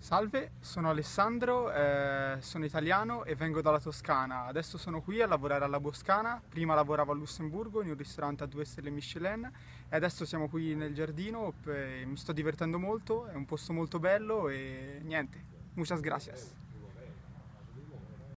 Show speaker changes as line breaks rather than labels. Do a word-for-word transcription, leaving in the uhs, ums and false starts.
Salve, sono Alessandro, eh, sono italiano e vengo dalla Toscana. Adesso sono qui a lavorare alla Boscana. Prima lavoravo a Lussemburgo in un ristorante a due stelle Michelin e adesso siamo qui nel giardino. e mi sto divertendo molto, è un posto molto bello e niente. Muchas gracias.